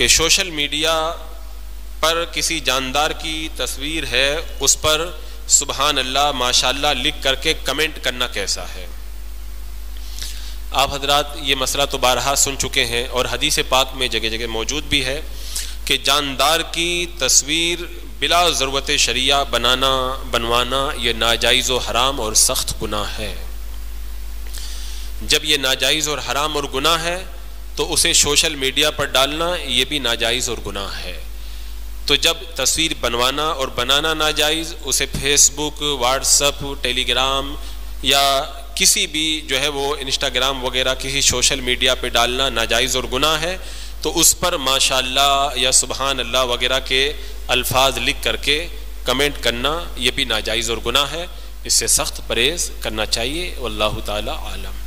कि social media पर किसी जानदार की तस्वीर है, उस पर सुबहान अल्लाह माशाअल्लाह लिख करके कमेंट करना कैसा है। आप हजरात ये मसला तो बारहा सुन चुके हैं और हदीस पाक में जगह जगह मौजूद भी है कि जानदार की तस्वीर बिला ज़रूरत शरिया बनवाना ये नाजायज़ और हराम और सख्त गुनाह है। जब ये नाजायज़ और हराम और गुनाह है तो उसे सोशल मीडिया पर डालना ये भी नाजायज़ और गुनाह है। तो जब तस्वीर बनवाना और बनाना नाजायज़, उसे फेसबुक, व्हाट्सएप, टेलीग्राम या किसी भी जो है वो इंस्टाग्राम वगैरह किसी सोशल मीडिया पे डालना नाजायज़ और गुनाह है, तो उस पर माशाअल्लाह या सुबहान अल्लाह वगैरह के अल्फाज लिख करके कमेंट करना ये भी नाजायज़ और गुनाह है। इससे सख्त परहेज़ करना चाहिए। वल्लाहु ताला आलम।